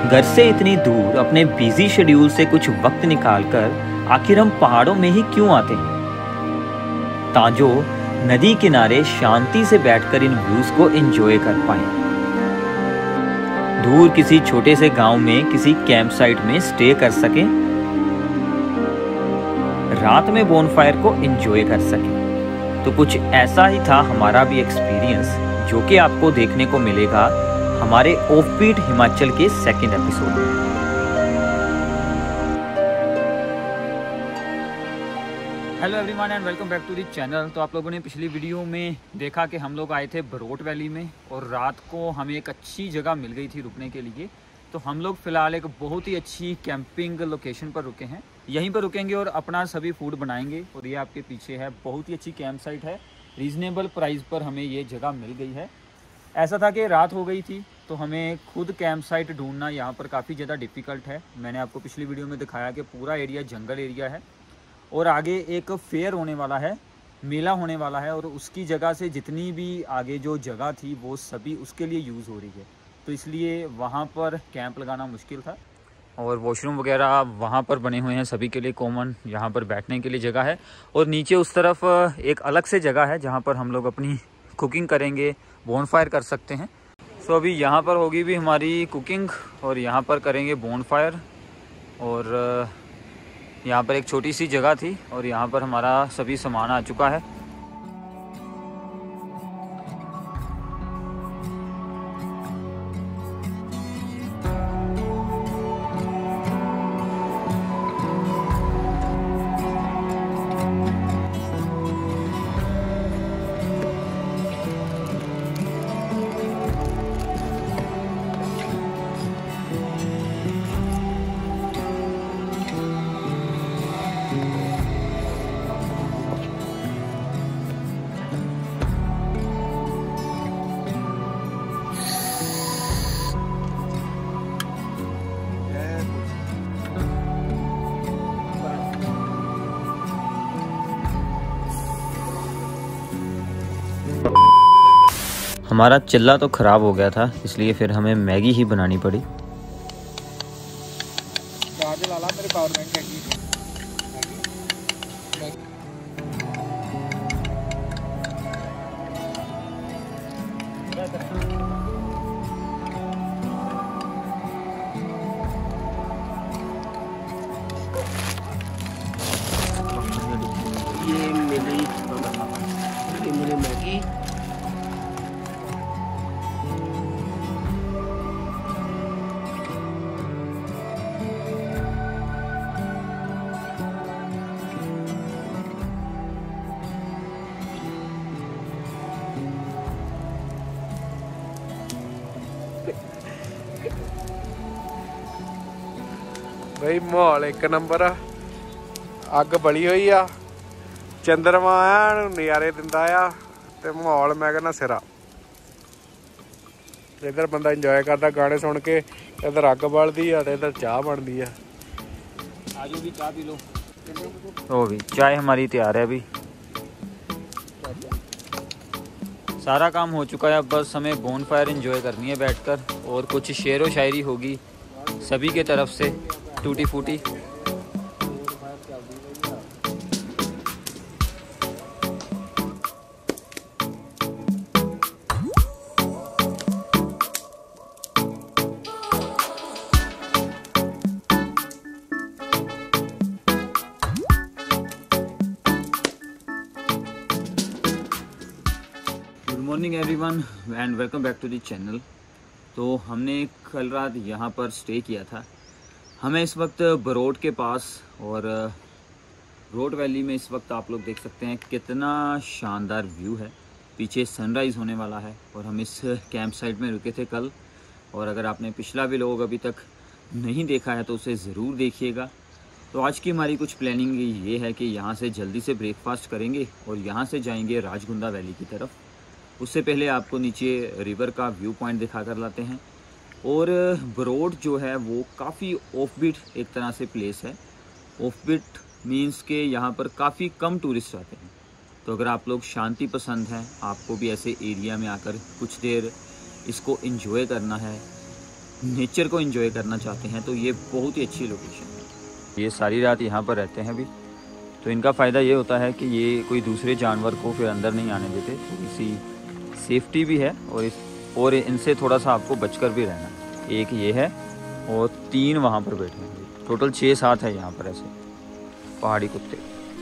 घर से इतनी दूर अपने बिजी शेड्यूल से कुछ वक्त निकालकर आखिर हम पहाड़ों में ही क्यों आते हैं, ताजो नदी किनारे शांति से बैठकर इन व्यूज को एंजॉय कर पाएं। दूर किसी छोटे से गांव में किसी कैंप साइट में स्टे कर सकें, रात में बोनफायर को एंजॉय कर सकें। तो कुछ ऐसा ही था हमारा भी एक्सपीरियंस, जो कि आपको देखने को मिलेगा हमारे ऑफबीट हिमाचल के सेकंड एपिसोड में। Hello everyone and welcome back to the channel. तो आप लोगों ने पिछली वीडियो में देखा कि हम लोग आए थे बरोट वैली में और रात को हमें एक अच्छी जगह मिल गई थी रुकने के लिए। तो हम लोग फ़िलहाल एक बहुत ही अच्छी कैंपिंग लोकेशन पर रुके हैं, यहीं पर रुकेंगे और अपना सभी फूड बनाएंगे। और ये आपके पीछे है, बहुत ही अच्छी कैंप साइट है, रीज़नेबल प्राइस पर हमें ये जगह मिल गई है। ऐसा था कि रात हो गई थी तो हमें खुद कैंप साइट ढूंढना यहाँ पर काफ़ी ज़्यादा डिफ़िकल्ट है। मैंने आपको पिछली वीडियो में दिखाया कि पूरा एरिया जंगल एरिया है और आगे एक फेयर होने वाला है, मेला होने वाला है, और उसकी जगह से जितनी भी आगे जो जगह थी वो सभी उसके लिए यूज़ हो रही है। तो इसलिए वहाँ पर कैंप लगाना मुश्किल था। और वॉशरूम वगैरह वहाँ पर बने हुए हैं सभी के लिए कॉमन, यहाँ पर बैठने के लिए जगह है। और नीचे उस तरफ एक अलग से जगह है जहाँ पर हम लोग अपनी कुकिंग करेंगे, बोनफायर कर सकते हैं। सो अभी यहाँ पर होगी भी हमारी कुकिंग और यहाँ पर करेंगे बोनफायर। और यहाँ पर एक छोटी सी जगह थी और यहाँ पर हमारा सभी सामान आ चुका है। हमारा चिल्ला तो ख़राब हो गया था, इसलिए फिर हमें मैगी ही बनानी पड़ी। ये मेरी मैगी भाई माहौल एक नंबर आ, अग बली हुई आ, चंद्रमा आ नज़ारे दिंदा आ ते माहौल मैं कहना सिरा। इधर बंदा इंजॉय करता गाने सुन के, इधर अग बलदी आ ते इधर चाह बनदी आ। आजो भी चाय पी लो। ओ भी चाय हमारी तैयार है। अभी सारा काम हो चुका है, अब बस हमें बोनफायर एंजॉय करनी है बैठकर, और कुछ शेर व शायरी होगी सभी के तरफ से, टूटी फूटी। Good morning everyone and welcome back to the channel. तो हमने कल रात यहाँ पर स्टे किया था। हमें इस वक्त बरोट के पास, और बरोट वैली में इस वक्त आप लोग देख सकते हैं कितना शानदार व्यू है। पीछे सनराइज़ होने वाला है और हम इस कैंप साइट में रुके थे कल। और अगर आपने पिछला व्लॉग अभी तक नहीं देखा है तो उसे ज़रूर देखिएगा। तो आज की हमारी कुछ प्लानिंग ये है कि यहाँ से जल्दी से ब्रेकफास्ट करेंगे और यहाँ से जाएंगे राजगुंदा वैली की तरफ। उससे पहले आपको नीचे रिवर का व्यू पॉइंट दिखा कर लाते हैं। और बरोट जो है वो काफ़ी ऑफबीट एक तरह से प्लेस है। ऑफबीट मीन्स के यहाँ पर काफ़ी कम टूरिस्ट आते हैं। तो अगर आप लोग शांति पसंद हैं, आपको भी ऐसे एरिया में आकर कुछ देर इसको एंजॉय करना है, नेचर को एंजॉय करना चाहते हैं तो ये बहुत ही अच्छी लोकेशन है। ये सारी रात यहाँ पर रहते हैं अभी, तो इनका फ़ायदा ये होता है कि ये कोई दूसरे जानवर को फिर अंदर नहीं आने देते, तो इसी सेफ्टी भी है और इनसे थोड़ा सा आपको बचकर भी रहना। एक ये है और 3 वहाँ पर बैठे हैं, टोटल 6-7 है यहाँ पर ऐसे पहाड़ी कुत्ते।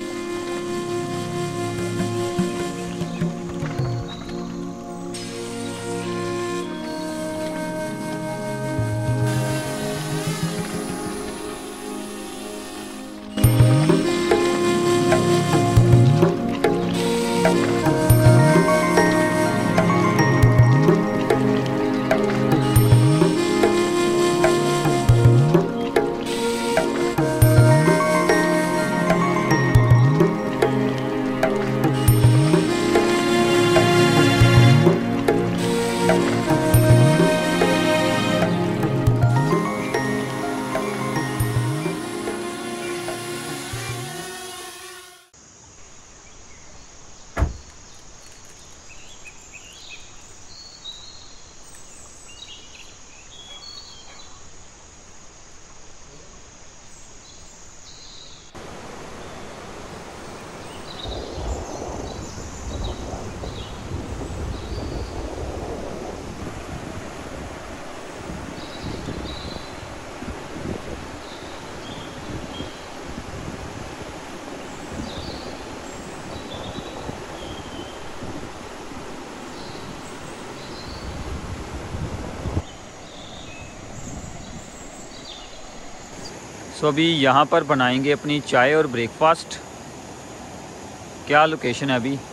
तो अभी यहाँ पर बनाएंगे अपनी चाय और ब्रेकफास्ट। क्या लोकेशन है अभी?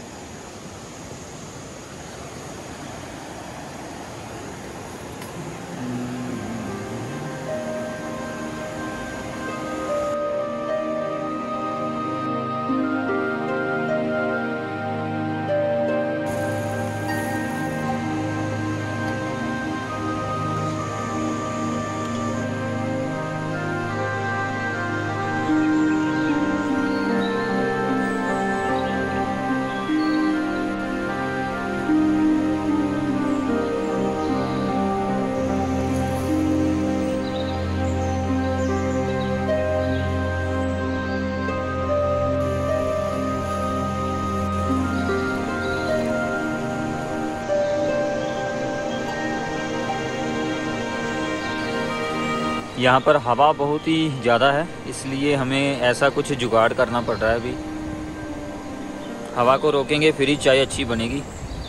यहाँ पर हवा बहुत ही ज़्यादा है, इसलिए हमें ऐसा कुछ जुगाड़ करना पड़ रहा है। अभी हवा को रोकेंगे फिर ही चाय अच्छी बनेगी।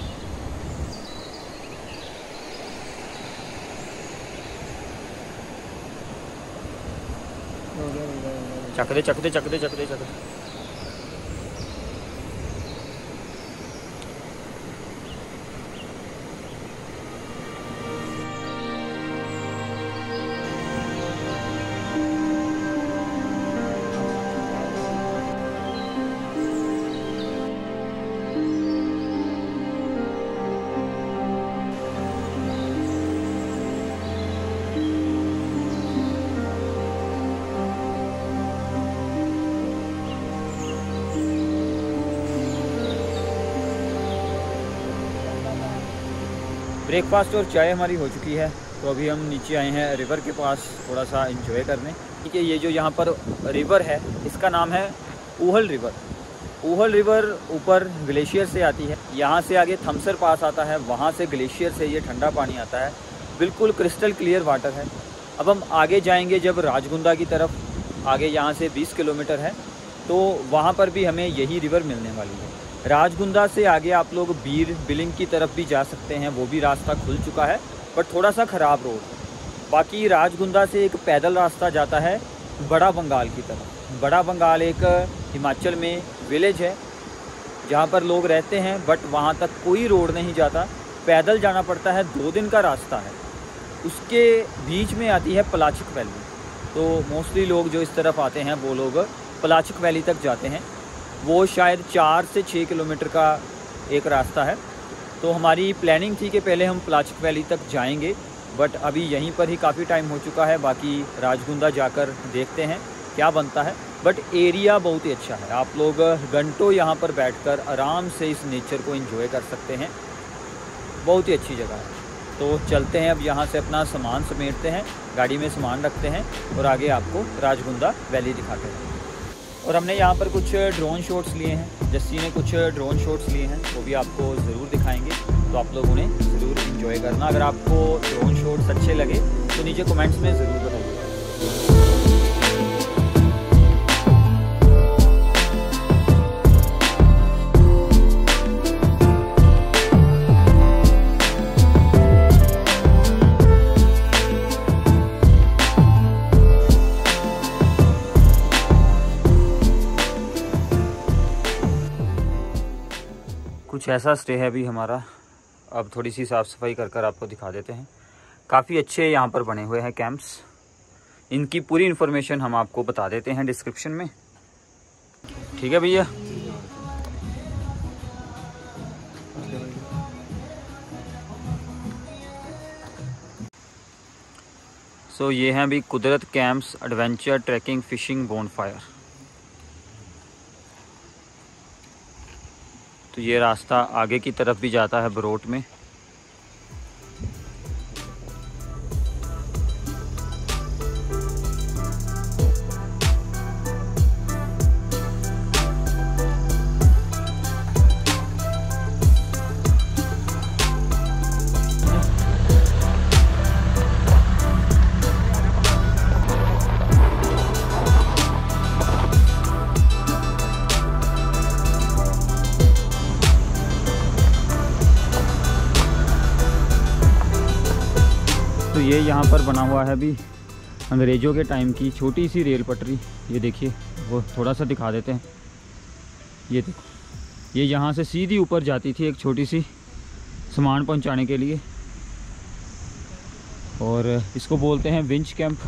चख दे चख दे चख दे चख दे चख दे। ब्रेकफास्ट और चाय हमारी हो चुकी है, तो अभी हम नीचे आए हैं रिवर के पास थोड़ा सा एंजॉय करने। ठीक है, ये जो यहाँ पर रिवर है इसका नाम है ऊहल रिवर। ऊहल रिवर ऊपर ग्लेशियर से आती है, यहाँ से आगे थमसर पास आता है, वहाँ से ग्लेशियर से ये ठंडा पानी आता है, बिल्कुल क्रिस्टल क्लियर वाटर है। अब हम आगे जाएंगे जब राजगुंदा की तरफ, आगे यहाँ से 20 किलोमीटर है, तो वहाँ पर भी हमें यही रिवर मिलने वाली है। राजगुंदा से आगे आप लोग बीर बिलिंग की तरफ भी जा सकते हैं, वो भी रास्ता खुल चुका है बट थोड़ा सा ख़राब रोड। बाकी राजगुंदा से एक पैदल रास्ता जाता है बड़ा बंगाल की तरफ। बड़ा बंगाल एक हिमाचल में विलेज है जहाँ पर लोग रहते हैं, बट वहाँ तक कोई रोड नहीं जाता, पैदल जाना पड़ता है, 2 दिन का रास्ता है। उसके बीच में आती है पलाचिक वैली, तो मोस्टली लोग जो इस तरफ आते हैं वो लोग पलाचिक वैली तक जाते हैं। वो शायद 4 से 6 किलोमीटर का एक रास्ता है। तो हमारी प्लानिंग थी कि पहले हम पलाचिक वैली तक जाएंगे, बट अभी यहीं पर ही काफ़ी टाइम हो चुका है। बाकी राजगुंदा जाकर देखते हैं क्या बनता है। बट एरिया बहुत ही अच्छा है, आप लोग घंटों यहाँ पर बैठकर आराम से इस नेचर को एंजॉय कर सकते हैं। बहुत ही अच्छी जगह है। तो चलते हैं अब यहाँ से, अपना सामान समेटते हैं, गाड़ी में सामान रखते हैं और आगे आपको राजगुंदा वैली दिखाते हैं। और हमने यहाँ पर कुछ ड्रोन शॉट्स लिए हैं, जस्सी ने कुछ ड्रोन शॉट्स लिए हैं, वो भी आपको ज़रूर दिखाएंगे, तो आप लोग उन्हें ज़रूर एंजॉय करना। अगर आपको ड्रोन शॉट्स अच्छे लगे तो नीचे कमेंट्स में ज़रूर बताइए। कुछ ऐसा स्टे है अभी हमारा। अब थोड़ी सी साफ़ सफाई कर आपको दिखा देते हैं। काफ़ी अच्छे यहाँ पर बने हुए हैं कैंप्स। इनकी पूरी इन्फॉर्मेशन हम आपको बता देते हैं डिस्क्रिप्शन में, ठीक है भैया। सो ये हैं अभी Kudrat camps, adventure, trekking, fishing, bonfire. तो ये रास्ता आगे की तरफ भी जाता है बरोट में। तो ये यहाँ पर बना हुआ है अभी अंग्रेज़ों के टाइम की छोटी सी रेल पटरी। ये देखिए, वो थोड़ा सा दिखा देते हैं। ये देखो, ये यहाँ से सीधी ऊपर जाती थी एक छोटी सी सामान पहुँचाने के लिए, और इसको बोलते हैं विंच कैंप।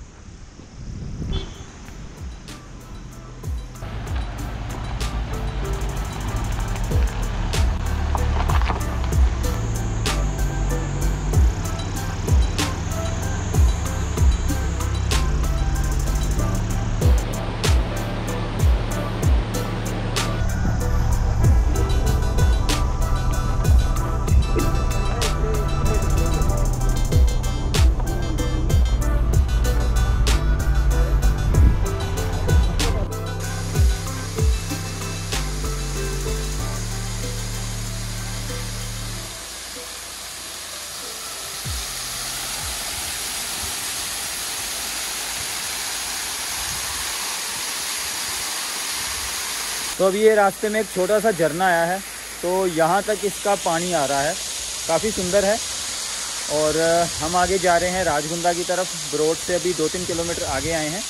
तो अभी ये रास्ते में एक छोटा सा झरना आया है, तो यहाँ तक इसका पानी आ रहा है, काफ़ी सुंदर है। और हम आगे जा रहे हैं राजगुंदा की तरफ। बरोट से अभी 2-3 किलोमीटर आगे आए हैं।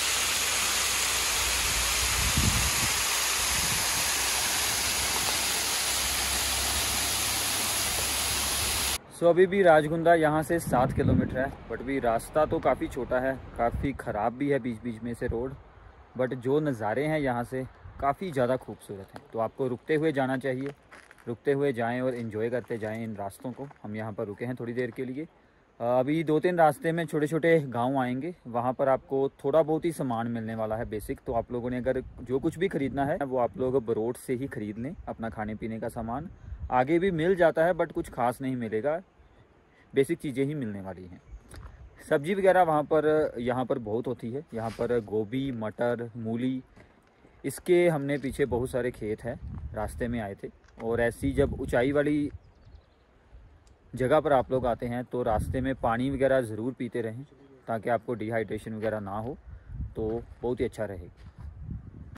सो अभी भी राजगुंदा यहाँ से 7 किलोमीटर है, बट भी रास्ता तो काफ़ी छोटा है, काफ़ी ख़राब भी है बीच बीच में से रोड, बट जो नज़ारे हैं यहाँ से काफ़ी ज़्यादा खूबसूरत हैं। तो आपको रुकते हुए जाना चाहिए, रुकते हुए जाएं और एंजॉय करते जाएं इन रास्तों को। हम यहाँ पर रुके हैं थोड़ी देर के लिए। अभी 2-3 रास्ते में छोटे छोटे गांव आएंगे, वहाँ पर आपको थोड़ा बहुत ही सामान मिलने वाला है बेसिक। तो आप लोगों ने अगर जो कुछ भी ख़रीदना है वो आप लोग बरोट से ही ख़रीद लें। अपना खाने पीने का सामान आगे भी मिल जाता है, बट कुछ खास नहीं मिलेगा, बेसिक चीज़ें ही मिलने वाली हैं। सब्ज़ी वगैरह यहाँ पर बहुत होती है। यहाँ पर गोभी, मटर, मूली, इसके हमने पीछे बहुत सारे खेत हैं, रास्ते में आए थे। और ऐसी जब ऊंचाई वाली जगह पर आप लोग आते हैं तो रास्ते में पानी वगैरह ज़रूर पीते रहें, ताकि आपको डिहाइड्रेशन वगैरह ना हो, तो बहुत ही अच्छा रहेगा।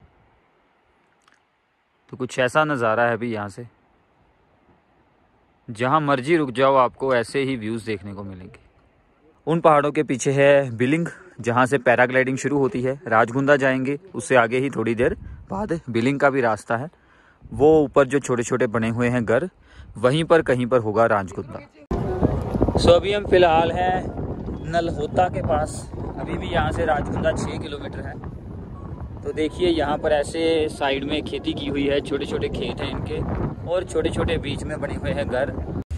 तो कुछ ऐसा नज़ारा है अभी यहाँ से, जहाँ मर्जी रुक जाओ आपको ऐसे ही व्यूज़ देखने को मिलेंगे। उन पहाड़ों के पीछे है बिलिंग, जहाँ से पैराग्लाइडिंग शुरू होती है। राजगुंदा जाएंगे, उससे आगे ही थोड़ी देर बाद बिलिंग का भी रास्ता है। वो ऊपर जो छोटे छोटे बने हुए हैं घर, वहीं पर कहीं पर होगा राजगुंदा। सो अभी हम फ़िलहाल हैं नलहोता के पास। अभी भी यहाँ से राजगुंदा 6 किलोमीटर है। तो देखिए, यहाँ पर ऐसे साइड में खेती की हुई है, छोटे छोटे खेत हैं इनके, और छोटे छोटे बीच में बने हुए हैं घर।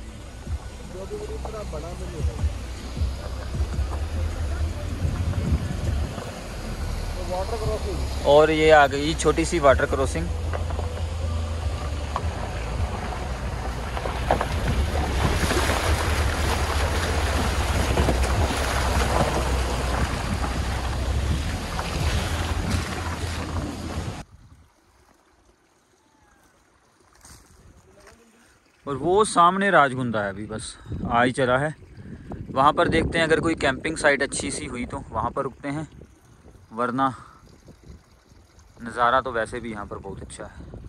और ये आ गई छोटी सी वाटर क्रॉसिंग। और वो सामने राजगुंदा है, अभी बस आ ही चला है। वहाँ पर देखते हैं अगर कोई कैंपिंग साइट अच्छी सी हुई तो वहाँ पर रुकते हैं, वरना नज़ारा तो वैसे भी यहाँ पर बहुत अच्छा है।